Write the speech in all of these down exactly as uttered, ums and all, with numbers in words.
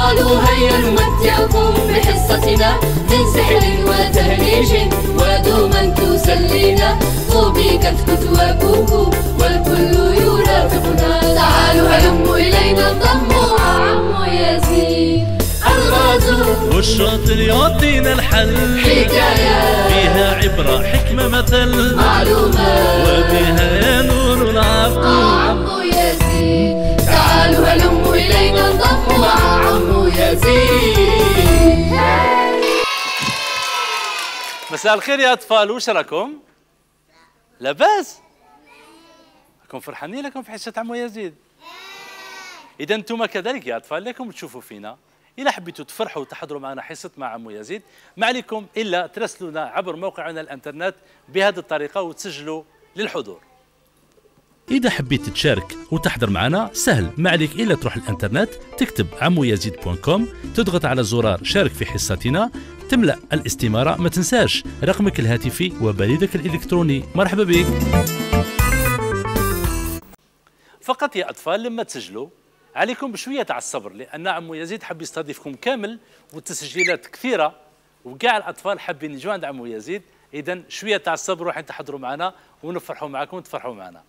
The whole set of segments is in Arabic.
قالوا هيا نمتعكم بحصتنا من سحر وتهريج ودوما تسلينا، طوبي كتكت وكوكو والكل يرافقنا. تعالوا هلموا إلينا انضموا مع عمو يزيد الغازو، والشاطر يعطينا الحل، حكايات فيها عبرة حكمة مثل، معلومات وبها نور العقل مع عمو يزيد. تعالوا هلموا إلينا انضموا مع عمو يزيد. مساء الخير يا أطفال، وش راكم؟ لاباس؟ راكم فرحانين لكم في حصة عمو يزيد؟ إذا أنتم كذلك يا أطفال لكم تشوفوا فينا. إذا حبيتوا تفرحوا وتحضروا معنا حصة مع عمو يزيد، ما عليكم إلا تراسلونا عبر موقعنا الإنترنت بهذه الطريقة وتسجلوا للحضور. إذا حبيت تشارك وتحضر معنا سهل، ما عليك إلا تروح الإنترنت تكتب عمو يزيد دوت كوم، تضغط على زرار شارك في حصتنا، تملأ الاستمارة، ما تنساش رقمك الهاتفي وبريدك الإلكتروني. مرحبا بك. فقط يا أطفال لما تسجلوا عليكم بشوية تاع الصبر، لأن عمو يزيد حب يستضيفكم كامل والتسجيلات كثيرة وكاع الأطفال حابين يجوا عند عمو يزيد. إذا شوية تاع الصبر راح تحضروا معنا ونفرحوا معكم وتفرحوا معنا.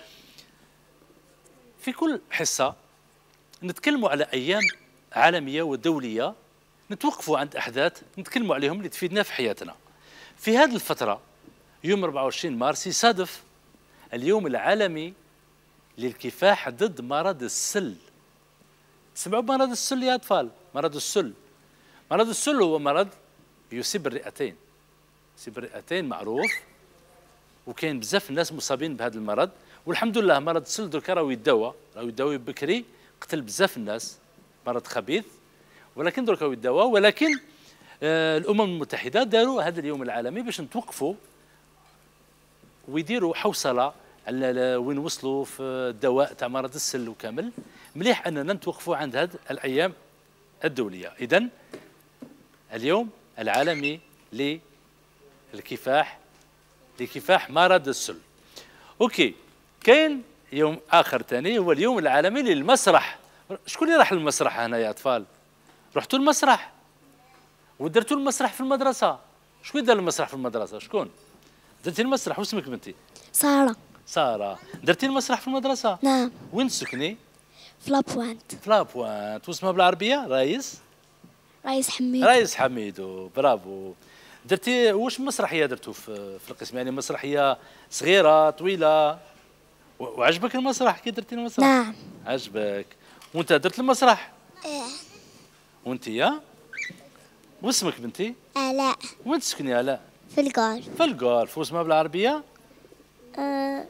في كل حصة نتكلموا على أيام عالمية ودولية، نتوقفوا عند أحداث نتكلموا عليهم اللي تفيدنا في حياتنا. في هذه الفترة يوم أربعة وعشرين مارس يصادف اليوم العالمي للكفاح ضد مرض السل. تسمعوا بمرض السل يا أطفال؟ مرض السل، مرض السل هو مرض يصيب الرئتين، يصيب الرئتين معروف، وكاين بزاف الناس مصابين بهذا المرض، والحمد لله مرض السل دركا راهو يداوى، راهو يداوي بكري، قتل بزاف الناس، مرض خبيث، ولكن دركا يداوى. ولكن آه الأمم المتحدة داروا هذا اليوم العالمي باش نتوقفوا ويديروا حوصلة على وين وصلوا في الدواء تاع مرض السل وكامل. مليح أننا نتوقفوا عند هذه الأيام الدولية. إذن اليوم العالمي للكفاح لكفاح مرض السل. أوكي، كاين يوم آخر ثاني هو اليوم العالمي للمسرح. شكون اللي راح للمسرح هنا يا أطفال؟ رحتوا المسرح ودرتوا المسرح في المدرسة؟ شكون دار المسرح في المدرسة؟ شكون؟ درتي المسرح واسمك بنتي؟ سارة. سارة، درتي المسرح في المدرسة؟ نعم. وين تسكني؟ في لابوانت. في لابوانت، واسمها بالعربية؟ رايس؟ رايس حميد. رايس حميدو، برافو. درتي واش مسرحية درتو في, في القسم؟ يعني مسرحية صغيرة طويلة؟ وعجبك المسرح كي درتي المسرح؟ نعم. عجبك. وانت درت المسرح؟ ايه. وانت يا؟ واسمك بنتي؟ آلاء. وين تسكني آلاء؟ في الجولف. في الجولف، واسمها بالعربية؟ أه.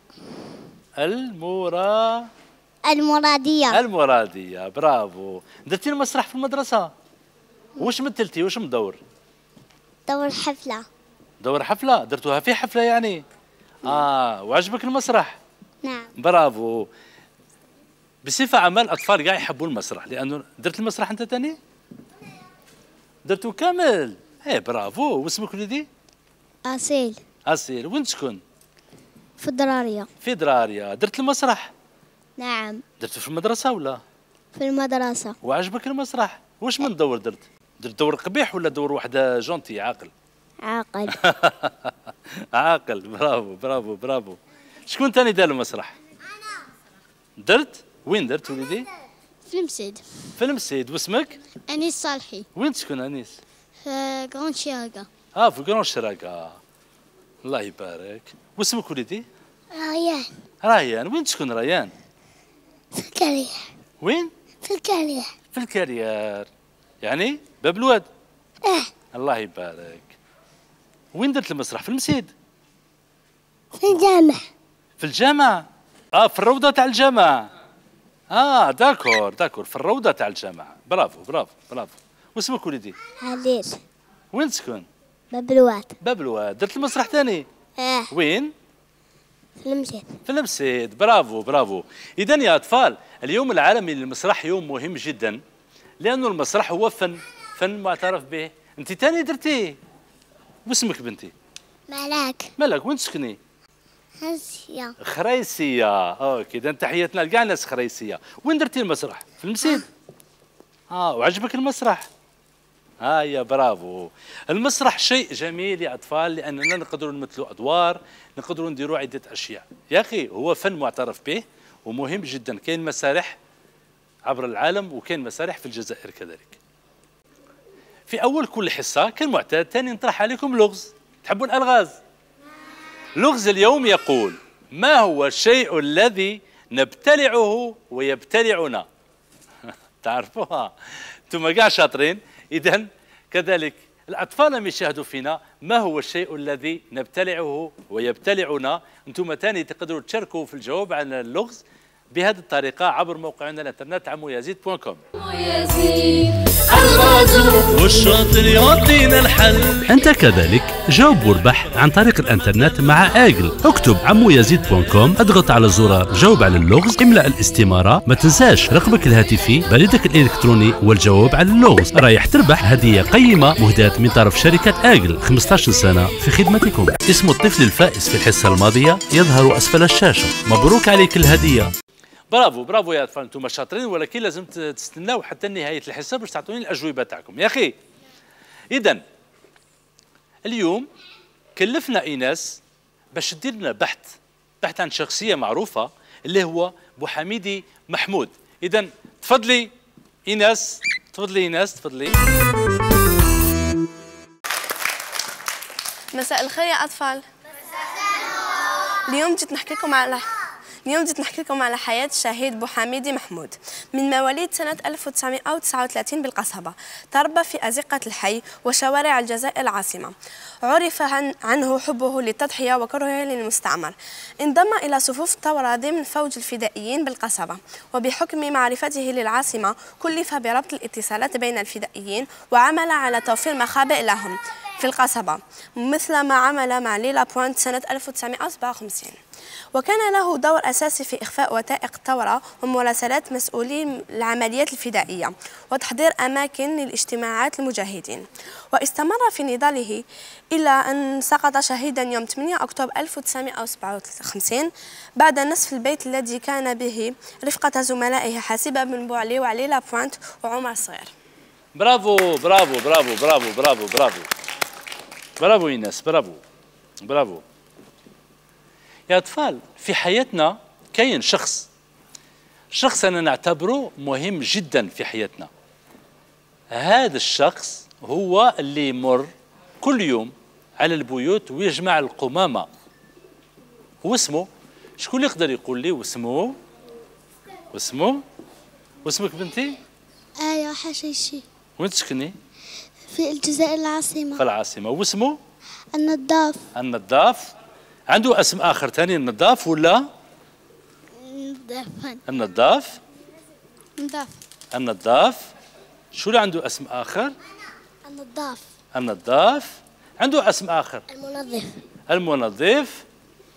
المرا المرادية. المرادية، برافو. درتي المسرح في المدرسة؟ واش مثلتي؟ واش مدور؟ دور حفلة. دور حفلة؟ درتوها في حفلة يعني؟ اه، وعجبك المسرح؟ نعم. برافو. بصفة عامة الأطفال كاع يحبوا المسرح، لأنه درت المسرح أنت تاني؟ درتو كامل؟ ايه برافو. واسمك وليدي؟ أصيل. أصيل. وين تسكن؟ في الدرارية. في درارية. درت المسرح؟ نعم. درتو في المدرسة ولا؟ في المدرسة. وعجبك المسرح؟ واش من دور درت؟ درت دور قبيح ولا دور وحده جونتي عاقل؟ عاقل. عاقل، برافو برافو برافو. شكون تاني دار المسرح؟ أنا. درت؟ وين درت وليدي؟ في المسيد. في المسيد. واسمك؟ أنيس صالحي. وين تسكن أنيس؟ في كرون شيراكا. اه في كرون شراكة. الله يبارك. واسمك وليدي؟ ريان. ريان. وين تسكن ريان؟ في الكارير. وين؟ في الكارير. في الكارير، يعني باب الواد. اه. الله يبارك. وين درت المسرح؟ في المسيد؟ في الجامع. في الجامع؟ اه في الروضة تاع الجامع. اه داكور داكور، في الروضة تاع الجامع. برافو برافو برافو. واسمك وليدي؟ عليل. وين تسكن؟ باب الواد. باب الواد. درت المسرح ثاني؟ اه. وين؟ في المسيد. في المسيد. برافو برافو. إذا يا أطفال اليوم العالمي للمسرح يوم مهم جدا، لأنه المسرح هو فن، فن معترف به. أنت تاني درتيه. واسمك بنتي؟ ملاك. مالك وين تسكني؟ خريسية. خريسية. اوكي، اذا تحياتنا لكاع الناس خريسية. وين درتي المسرح؟ في المسيد؟ اه وعجبك المسرح؟ ها يا برافو. المسرح شيء جميل يا اطفال، لاننا نقدروا نمثلوا ادوار، نقدروا نديروا عده اشياء. يا اخي هو فن معترف به ومهم جدا. كاين مسارح عبر العالم وكاين مسارح في الجزائر كذلك. في اول كل حصه كالمعتاد ثاني نطرح عليكم لغز. تحبوا الالغاز؟ لغز اليوم يقول: ما هو الشيء الذي نبتلعه ويبتلعنا؟ تعرفوها؟ انتم كاع شاطرين. اذا كذلك الاطفال لم يشاهدوا فينا ما هو الشيء الذي نبتلعه ويبتلعنا. انتم ثاني تقدروا تشاركوا في الجواب عن اللغز بهذه الطريقه عبر موقعنا الانترنت عمو يزيد دوت كوم. والشاطر يعطينا الحل. انت كذلك جاوب واربح عن طريق الانترنت مع اجل. اكتب عمو يزيد دوت كوم، اضغط على زرار جاوب على اللغز، املأ الاستمارة، ما تنساش رقمك الهاتفي، بريدك الالكتروني والجواب على اللغز. رايح تربح هدية قيمة مهداة من طرف شركة اجل، خمسطاش سنة في خدمتكم. اسم الطفل الفائز في الحصة الماضية يظهر اسفل الشاشة. مبروك عليك الهدية. برافو برافو يا اطفال، انتم شاطرين، ولكن لازم تستناو حتى نهايه الحصه باش تعطوني الاجوبه تاعكم يا اخي. اذا اليوم كلفنا ايناس باش دير لنا بحث بحث عن شخصيه معروفه اللي هو بوحميدي محمود. اذا تفضلي ايناس، تفضلي ايناس، تفضلي. مساء الخير يا اطفال. اليوم جيت نحكي لكم على اليوم جيت نحكي لكم على حياة الشهيد بوحميدي محمود. من مواليد سنة ألف وتسعمائة وتسعة وثلاثين بالقصبة، تربى في أزقة الحي وشوارع الجزائر العاصمة. عرف عن عنه حبه للتضحية وكرهه للمستعمر. انضم إلى صفوف الثورة ضمن فوج الفدائيين بالقصبة، وبحكم معرفته للعاصمة كلف بربط الاتصالات بين الفدائيين وعمل على توفير مخابئ لهم في القصبة، مثل ما عمل مع ليلا بوينت سنة ألف وتسعمائة وسبعة وخمسين. وكان له دور أساسي في إخفاء وثائق الثورة ومراسلات مسؤولي العمليات الفدائية وتحضير أماكن للاجتماعات المجاهدين. واستمر في نضاله إلى أن سقط شهيدا يوم ثمانية أكتوبر ألف وتسعمائة وسبعة وخمسين بعد نصف البيت الذي كان به رفقة زملائه حسيبة بن بوعلي وعليلا بوينت وعمر الصغير. برافو برافو برافو برافو برافو برافو برافو ايناس، برافو برافو. يا أطفال، في حياتنا كاين شخص شخص أنا نعتبره مهم جدا في حياتنا. هذا الشخص هو اللي يمر كل يوم على البيوت ويجمع القمامة. واسمه شكون اللي يقدر يقول لي واسمه؟ واسمه؟ واسمك بنتي؟ آية حشيشي. وين تسكني؟ في الجزائر العاصمة. في العاصمة. واسمه؟ النظاف. النظاف. عنده اسم آخر ثاني النظاف ولا؟ نظافا. النظاف. نظاف. النظاف. شو اللي عنده اسم آخر؟ النظاف. النظاف. عنده اسم آخر؟ المنظف. المنظف.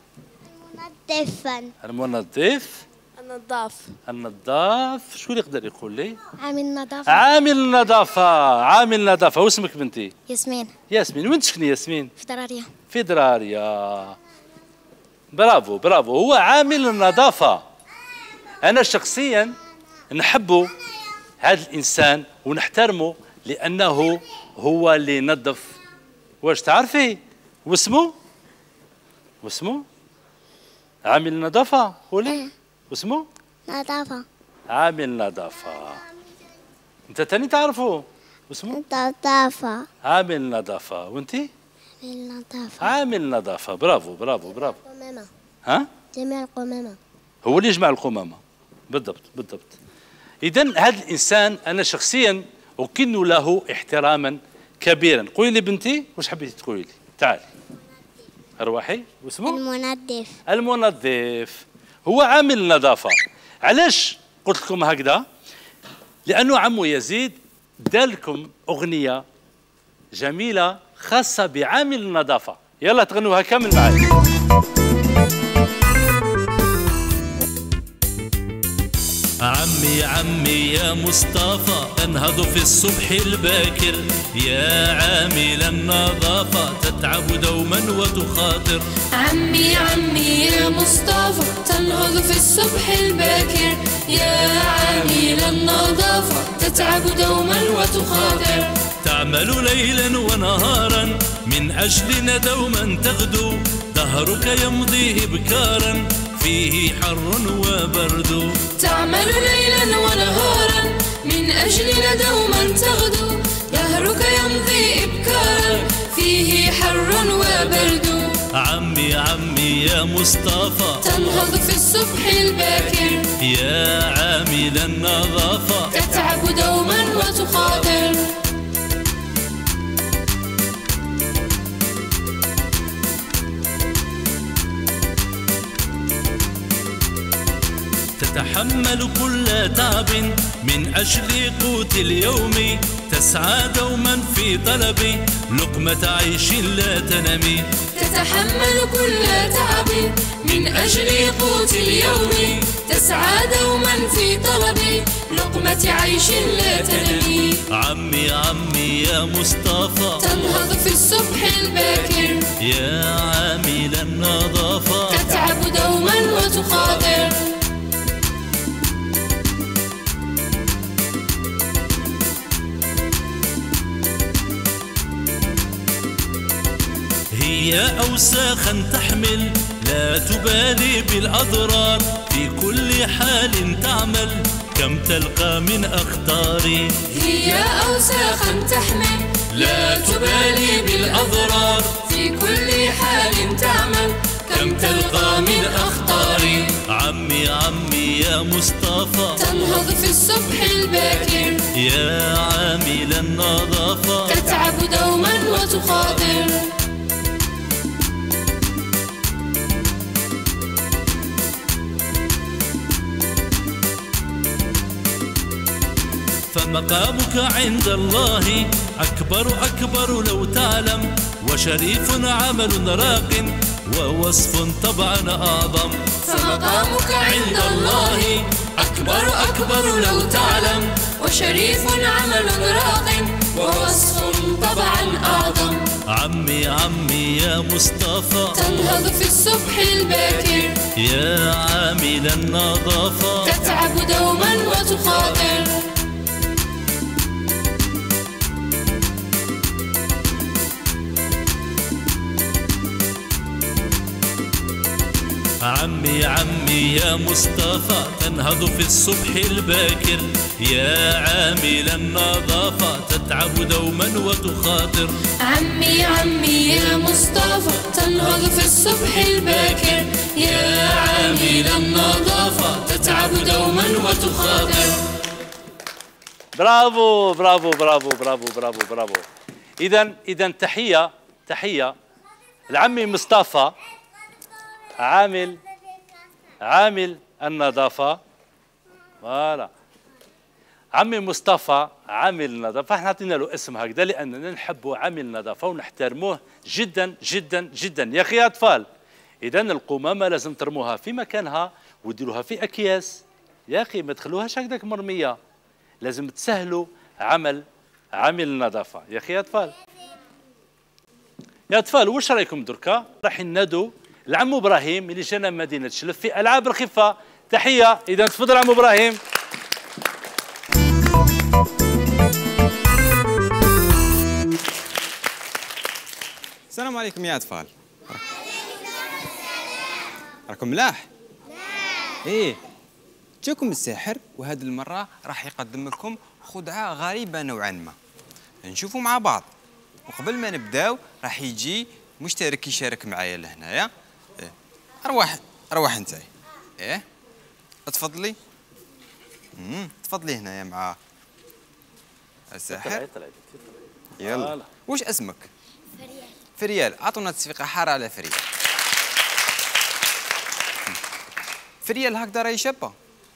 منظفا. المنظف. النظاف. النظاف. شو اللي يقدر يقول لي؟ عامل نظافة. عامل النظافة. عامل النظافة. واسمك بنتي؟ ياسمين. ياسمين. وين تسكني ياسمين؟ في درارية. في درارية. برافو برافو. هو عامل النظافة. أنا شخصيا نحبه هذا الإنسان ونحترمه لأنه هو اللي ينظف. واش تعرفي واسمه؟ واسمه؟ عامل النظافة قولي. واسمه؟ نظافة. عامل نظافة. أنت تاني تعرفه؟ واسمه؟ نظافة. عامل نظافة. وأنتي؟ النظافة. عامل نظافة. برافو برافو برافو. قمامة. ها؟ جميع القمامة. هو اللي يجمع القمامة. بالضبط بالضبط. إذا هذا الإنسان أنا شخصيا أكن له احتراما كبيرا. قولي لي بنتي واش حبيتي تقولي لي؟ تعالي. أرواحي. واسمه؟ المنظف. المنظف. هو عامل النظافة. علاش قلت لكم هكذا؟ لأنه عمو يزيد دار لكم أغنية جميلة خاصة بعامل النظافة. يلا تغنوها كامل معي. عمي عمي يا مصطفى انهض في الصبح الباكر، يا عامل النظافة تتعب دوما وتخاطر. عمي عمي يا مصطفى تنهض في الصبح الباكر، يا عامل النظافة تتعب دوما وتخاطر. تعمل ليلا ونهارا من أجلنا دوما تغدو، دهرك يمضي إبكارا فيه حر وبرد. تعمل ليلا ونهارا من أجلنا دوما تغدو، دهرك يمضي إبكارا فيه حر وبرد. عمي عمي يا مصطفى تنهض في الصبح الباكر، يا عامل النظافة تتعب دوما وتخاطر. تتحمل كل تعب من أجل قوت اليوم، تسعى دوما في طلب لقمة عيش لا تنمي. تتحمل كل تعب من أجل قوت اليوم، تسعى دوما في طلب لقمة عيش لا تنمي. عمي عمي يا مصطفى تنهض في الصبح الباكر، يا عامل النظافة تتعب دوما وتخاطر. هي أوساخا تحمل لا تبالي بالأضرار، في كل حال تعمل كم تلقى من أخطار. هي أوساخا تحمل لا تبالي بالأضرار، في كل حال تعمل كم تلقى من أخطار. عمي عمي يا مصطفى تنهض في الصبح الباكر، يا عامل النظافة تتعب دوما وتخاطر. فمقامك عند الله أكبر أكبر لو تعلم، وشريف عمل راق ووصف طبعا أعظم. فمقامك عند الله أكبر أكبر لو تعلم، وشريف عمل راق ووصف طبعا أعظم. عمي عمي يا مصطفى تنهض في الصبح الباكر، يا عامل النظافة تتعب دوما وتخاطر. عمي عمي يا مصطفى تنهض في الصبح الباكر، يا عامل النظافة تتعب دوما وتخاطر. عمي عمي يا مصطفى تنهض في الصبح الباكر، يا عامل النظافة تتعب دوما وتخاطر. برافو برافو برافو برافو برافو برافو. إذا إذا تحية تحية لعمي مصطفى عامل عامل النظافة. فوالا عمي مصطفى عامل النظافة، احنا عطينا له اسم هكذا لأننا نحبوا عامل النظافة ونحترموه جدا جدا جدا. يا أخي أطفال، إذا القمامة لازم ترموها في مكانها وديروها في أكياس، يا أخي ما تخلوهاش هكذاك مرمية، لازم تسهلوا عمل عامل النظافة. يا أخي أطفال، يا أطفال واش رأيكم دركا؟ راح ننادوا العم ابراهيم اللي جانا من مدينه شلف في العاب الخفه. تحيه. اذا تفضل عم ابراهيم. السلام عليكم يا اطفال. راكم ملاح؟ ايه جاكم الساحر، وهذه المره راح يقدم لكم خدعه غريبه نوعا ما. نشوفوا مع بعض، وقبل ما نبداو راح يجي مشترك يشارك معايا لهنايا. إيه. ارواح ارواح انت. ايه تفضلي. امم تفضلي هنايا مع الساحر. يلا واش اسمك؟ فريال. فريال، اعطونا تصفيقه حاره على فريال. فريال هكذا راهي شابه.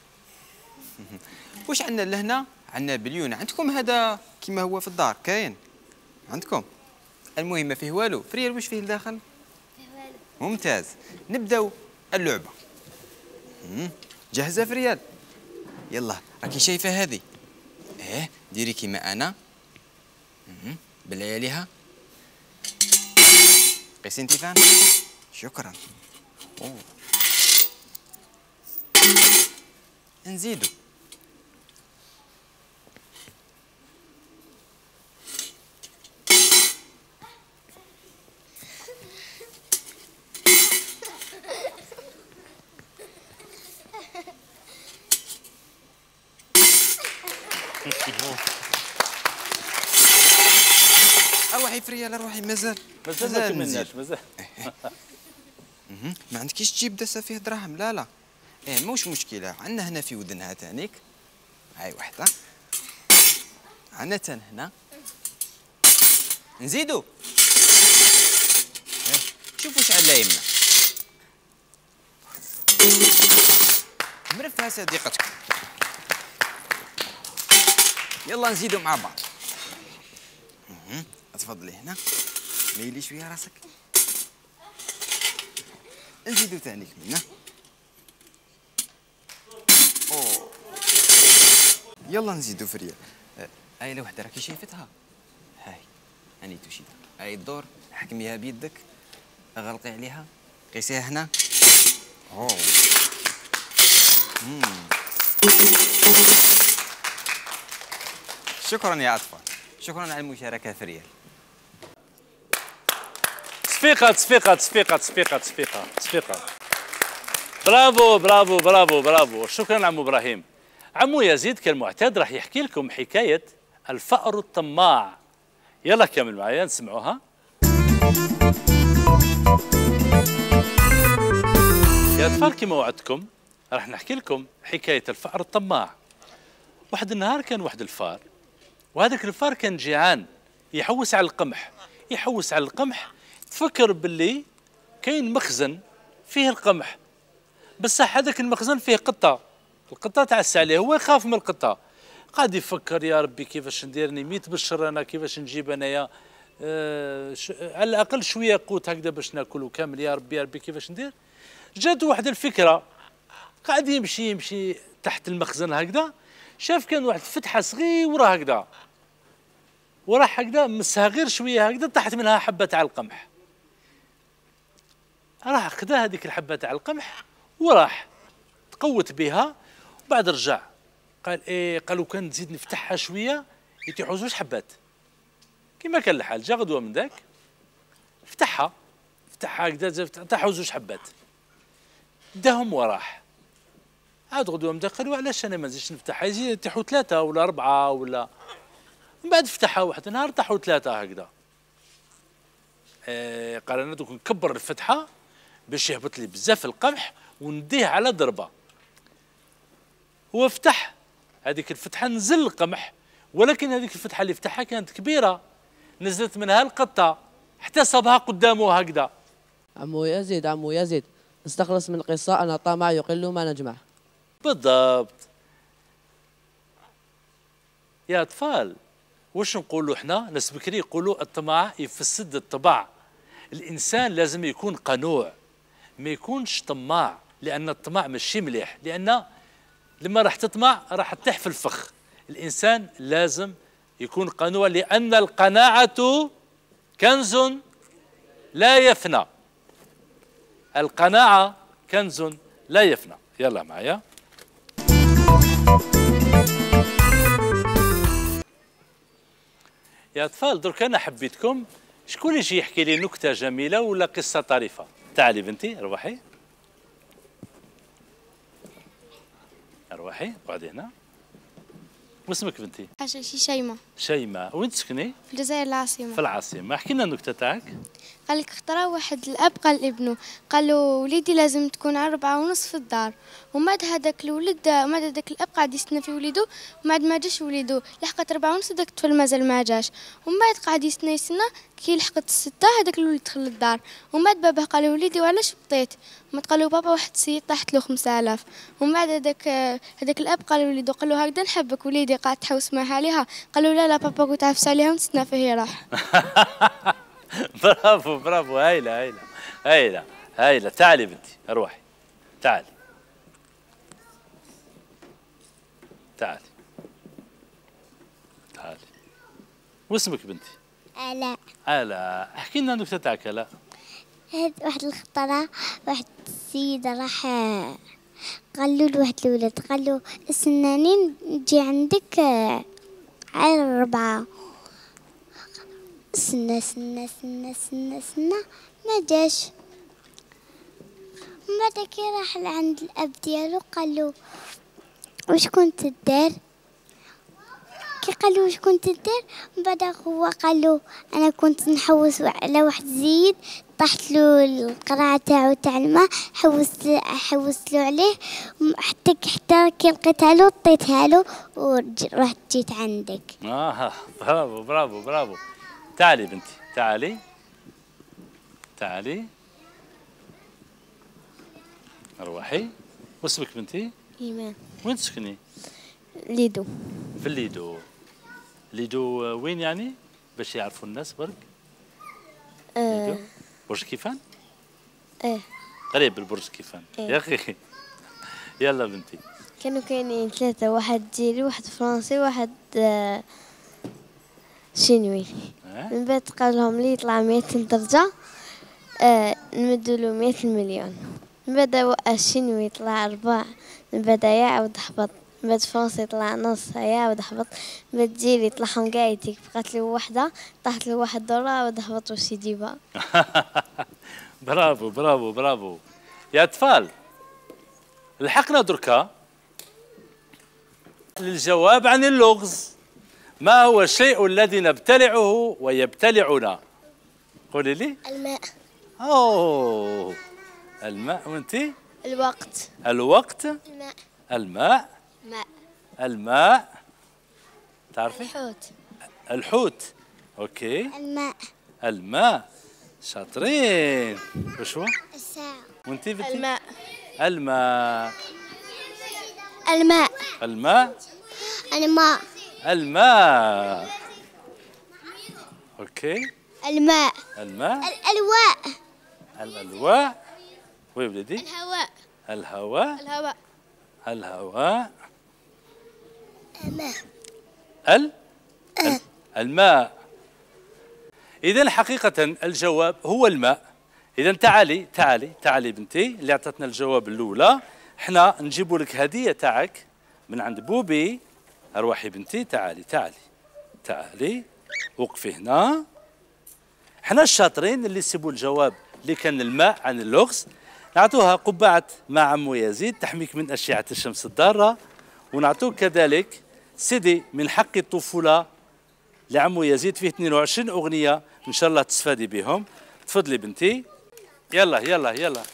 واش عندنا لهنا؟ عندنا بليون. عندكم هذا كيما هو في الدار كاين عندكم؟ المهم ما فيه والو. فريال واش فيه لداخل؟ فيه والو. ممتاز، نبداو اللعبه. جاهزه فريال؟ يلا راكي شايفه هذه؟ ايه ديري كيما انا. بلياليها قيسي انت فان. شكرا. أوه. نزيدو. اروحي فريال اروحي مازال مازال ما كملناش مازال. ما عندكيش تجيب دسه فيه دراهم؟ لا لا ايه موش مشكله، عندنا هنا في ودنها تانيك هاي وحده، عندنا تان هنا نزيدو. إيه. شوفوا شحال لا يمنا مرفها صديقتكم. يلا نزيدو مع بعض. اها تفضلي هنا ميلي شويه راسك. نزيدو ثاني هنا. اوه يلا نزيدو فريال. هاي لوحده راكي شايفتها؟ هاي هاني توشيد. هاي الدور حكميها بيدك، غلقي عليها، قيسيها هنا. اوه مم. شكرا يا اطفال، شكرا على المشاركه فريال. تصفيقه تصفيقه تصفيقه تصفيقه تصفيقه تصفيقه. برافو برافو برافو برافو. شكرا عمو ابراهيم. عمو يزيد كالمعتاد راح يحكي لكم حكايه الفأر الطماع. يلا كمل معايا نسمعوها. يا اطفال كما وعدتكم راح نحكي لكم حكايه الفأر الطماع. واحد النهار كان واحد الفار، وهذاك الفار كان جيعان يحوس على القمح، يحوس على القمح، تفكر باللي كاين مخزن فيه القمح، بصح هذاك المخزن فيه قطه، القطه تعس عليه، هو يخاف من القطه، قاعد يفكر يا ربي كيفاش نديرني ميت بالشر انا كيفاش نجيب انايا آه على الاقل شويه قوت هكذا باش ناكلوا كامل، يا ربي يا ربي كيفاش ندير. جات واحد الفكره، قاعد يمشي يمشي تحت المخزن هكذا، شاف كان واحد فتحه صغيره هكذا، وراح هكذا مسها غير شويه هكذا، طاحت منها حبه تاع القمح. راح خدا هذيك الحبه تاع القمح وراح تقوت بها، وبعد رجع قال ايه، قالوا كان نزيد نفتحها شويه يتيحوا زوج حبات. كيما كان الحال جا غدوه من ذاك فتحها فتحها هكذا، طاحوا زوج حبات، داهم وراح. عاد غدوه من ذاك قالوا علاش انا ما نزيدش نفتحها، يزيد يتيحوا ثلاثه ولا اربعه ولا. من بعد فتحها واحد النهار طاحوا ثلاثه هكذا. إيه قال انا دوك نكبر الفتحه باش يهبط لي بزاف القمح ونديه على ضربه. هو فتح هذيك الفتحه نزل القمح، ولكن هذيك الفتحه اللي فتحها كانت كبيره، نزلت منها القطه احتسبها قدامه هكذا. عمو يزيد عمو يزيد نستخلص من القصه أن الطمع يقل ما نجمع. بالضبط يا اطفال. واش نقولوا احنا؟ ناس بكري يقولوا الطمع يفسد الطبع. الانسان لازم يكون قنوع، ما يكونش طماع، لان الطمع ماشي مليح، لان لما راح تطمع راح تطيح في الفخ. الانسان لازم يكون قنوع، لان القناعه كنز لا يفنى. القناعه كنز لا يفنى. يلا معايا. يا اطفال درك انا حبيتكم شكون يجي يحكي لي نكته جميله ولا قصه طريفه. تعالي بنتي روحي روحي اقعدي هنا. واسمك بنتي؟ عشاشي شيماء. شيماء. وين تسكني؟ في الجزائر العاصمة. في العاصمة. احكي لنا النكتة تاعك. قال لك اخترع واحد الأب قال لابنه، قال له وليدي لازم تكون على أربعة ونص في الدار. ومن بعد هذاك الولد ومن بعد هذاك الأب قاعد يستنى في وليدو، ومن بعد ما جاش وليدو لحقت أربعة ونص، هذاك الطفل مازال ما جاش. ومن بعد قاعد يستنى يستنى كي لحقت الستة هذاك الولد دخل للدار. ومن بعد باباه قال له وليدي وعلاش بطيت؟ وما قال له بابا واحد السيد طاحت له خمسة آلاف. ومن بعد هذاك هذاك الأب قال لوليدو، قال له هكذا نحبك وليدي قاعد تحوس معها عليها؟ قال له لا لا بابا كنت عافس عليها ونستنى فيه راح. برافو برافو. هايله هايله هايله هايله. تعالي بنتي اروحي. تعالي تعالي تعالي. واسمك بنتي؟ آلاء. آلاء. احكي لنا النكته تاعك آلاء. هاد واحد الخطرة واحد السيدة راح قال له لواحد الولد، قال له استناني نجي عندك على الربعة. استنى استنى استنى استنى استنى ما جاش. من بعد كي راح لعند الأب ديالو قال له واش كنت دير؟ كي قالوا واش كنت دير، من بعد هو قالوا انا كنت نحوس على واحد زيد، طاحت له القرعه تاعو تاع الماء، حوست حوست له عليه حتى حتى كي لقيتها له طيتها له ورحت جيت عندك. اه برافو برافو برافو. تعالي بنتي تعالي تعالي روحي. واسمك بنتي؟ إيمان. وين تسكني؟ ليدو. في الليدو. ليدو وين يعني؟ باش يعرفوا الناس برك. آه. ليدو برج كيفان؟ ايه قريب البرج كيفان. إيه. يا اخي يلا بنتي. كانوا كاينين ثلاثة، واحد جيري واحد فرنسي واحد آه شينوي. آه؟ من بعد قال لهم لي يطلع مئتين درجة آه نمدوا له مئة مليون. من بعد الشينوي طلع ربع، من بعد يعاود هبط، من بعد فرنسي طلع نص يعاود هبط، من بعد جيري طلعهم قايتك بقات له وحدة، طاحت له واحد دورة عاود هبط واش يجيبها. برافو برافو برافو يا أطفال. لحقنا دركا للجواب عن اللغز. ما هو الشيء الذي نبتلعه ويبتلعنا؟ قولي لي. الماء. أوه الماء. وانتي؟ الوقت. الوقت. الماء. الماء. ماء. الماء. تعرفي؟ الحوت. الحوت. اوكي. الماء. الماء. شاطرين. وش هو؟ الساعة. وانتي بنتي؟ الماء. الماء. الماء. الماء. الماء. الماء. اوكي. الماء. الماء. الألواء. الألواء. وي ولدي؟ الهواء. الهواء. الهواء. الهواء. الماء. ال ال- الماء. إذا حقيقة الجواب هو الماء. إذا تعالي تعالي تعالي بنتي اللي أعطتنا الجواب الأولى، احنا نجيب لك هدية تاعك من عند بوبي. أروحي بنتي تعالي تعالي تعالي وقفي هنا. احنا الشاطرين اللي يسيبوا الجواب اللي كان الماء عن اللغز نعطوها قبعة مع عمو يزيد تحميك من أشعة الشمس الضارة، ونعطوك كذلك سيدي من حق الطفولة لعمو يزيد فيه اثنين وعشرين أغنية إن شاء الله تستفادي بهم. تفضلي بنتي. يلا يلا يلا.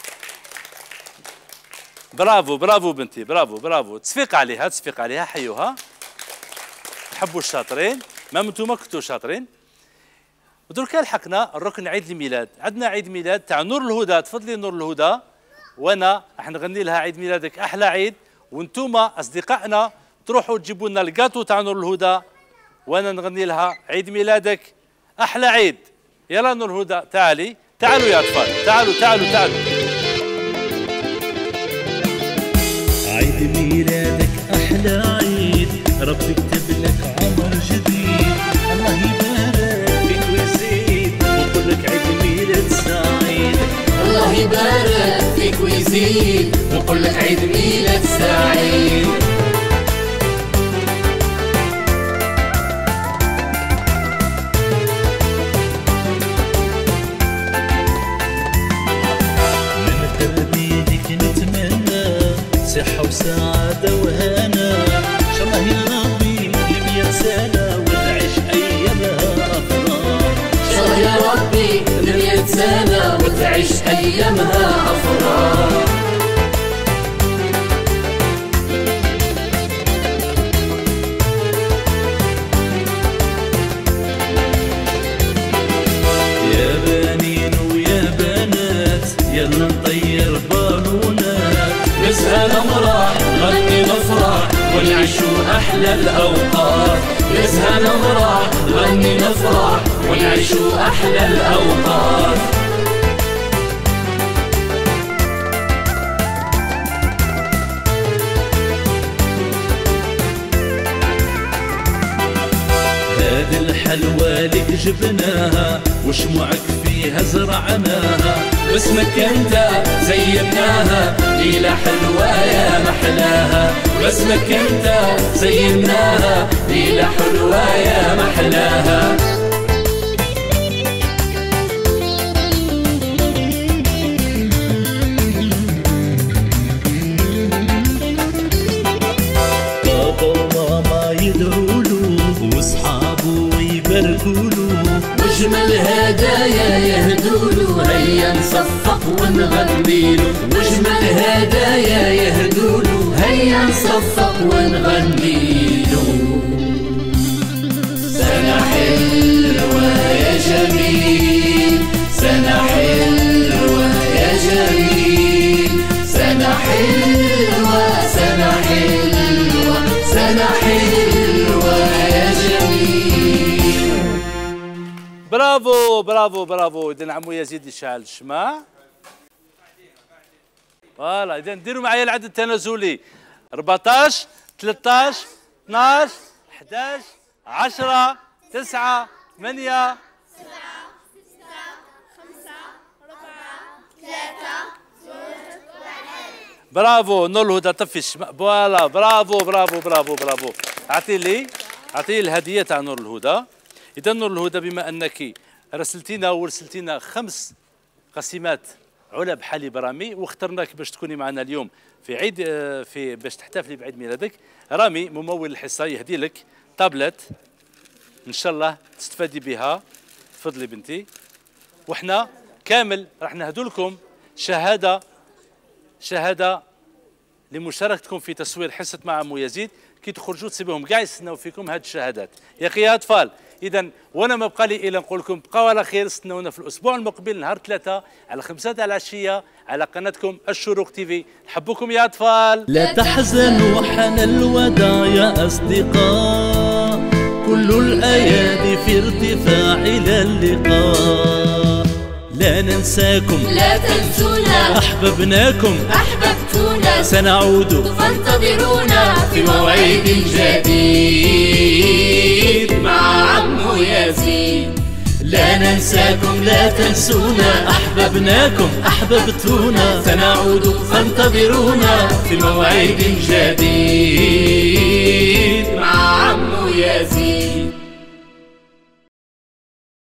برافو برافو بنتي برافو برافو. تصفيق عليها تصفيق عليها. حيوها. نحبوا الشاطرين. ما انتوما كنتوا شاطرين. ودركا لحقنا الركن عيد الميلاد. عندنا عيد ميلاد تاع نور الهدى. تفضلي نور الهدى. وانا راح نغني لها عيد ميلادك احلى عيد، وانتوما اصدقائنا تروحوا تجيبوا لنا الكاطو تاع نور الهدى، وانا نغني لها عيد ميلادك احلى عيد. يلا نور الهدى تعالي. تعالوا يا اطفال تعالوا تعالوا تعالوا. عيد ميلادك أحلى عيد، ربي يكتب لك عمر جديد، الله يبارك فيك ويزيد ونقول لك عيد ميلاد سعيد. الله يبارك فيك ويزيد ونقول لك عيد ميلاد سعيد. من تربيتك نتمنى صحة وسعادة وهنا، إن شاء الله يا ربي لمية سنة وتعيش أيامها أفراح. إن شاء الله يا ربي لمية سنة وتعيش أيامها أفراح. يا بنين ويا بنات يلا نطير بالونات، نزهى نمرح نغني نفرح ونعيشوا أحلى الأوقات. نزهى نمرح نغني نفرح ونعيشوا أحلى الأوقات. هذه الحلوى لك جبناها وشموعك فيها زرعناها، باسمك انت زيناها ليلة حلوة يا محلاها. باسمك انت زيناها ليلة حلوة يا محلاها. بابا وماما يدعولو وجمل هدايا يهدولو، هيا نصفق ونغنيلو. وجمل هدايا يهدولو، هيا نصفق ونغنيلو. سنة حلوة يا جميل، سنة حلوة يا جميل، سنة حلوة سنة حلوة سنة حلوة يا جميل. برافو برافو برافو. إذا عمو يزيد يشعل الشمع. فوالا إذا نديروا معايا العدد التنازلي أربعطاش ثلاثطاش اثناش حداش عشرة تسعة ثمانية سبعة ستة خمسة أربعة ثلاثة زوج واحد. برافو. نور الهدى طفي الشمع. فوالا برافو برافو برافو برافو. أعطي لي أعطي لي الهدية تاع نور الهدى. إذا نور الهدى بما أنك رسلتينا ورسلتينا خمس قسيمات علب حليب رامي واخترناك باش تكوني معنا اليوم في عيد في باش تحتفلي بعيد ميلادك. رامي ممول الحصة يهدي لك تابلت ان شاء الله تستفادي بها. تفضلي بنتي. وحنا كامل راح نهدوا لكم شهاده شهاده لمشاركتكم في تصوير حصه مع عمو يزيد. كي تخرجوا تسيبوهم كاع يستناو فيكم هاد الشهادات يا اخي يا اطفال. اذا وانا ما بقى لي الا نقول لكم بقاو على خير. استناونا في الاسبوع المقبل نهار ثلاثة على خمسة تاع العشيه على قناتكم الشروق تيفي. نحبكم يا اطفال. لا تحزنوا حان الوداع يا اصدقاء، كل الايادي في ارتفاع الى اللقاء. لا ننساكم لا تنسونا، احببناكم أحببتونا، سنعود فانتظرونا في موعد جديد مع عمو يزيد. لا ننساكم لا تنسونا، احببناكم احببتونا، سنعود فانتظرونا في موعد جديد مع عمو يزيد.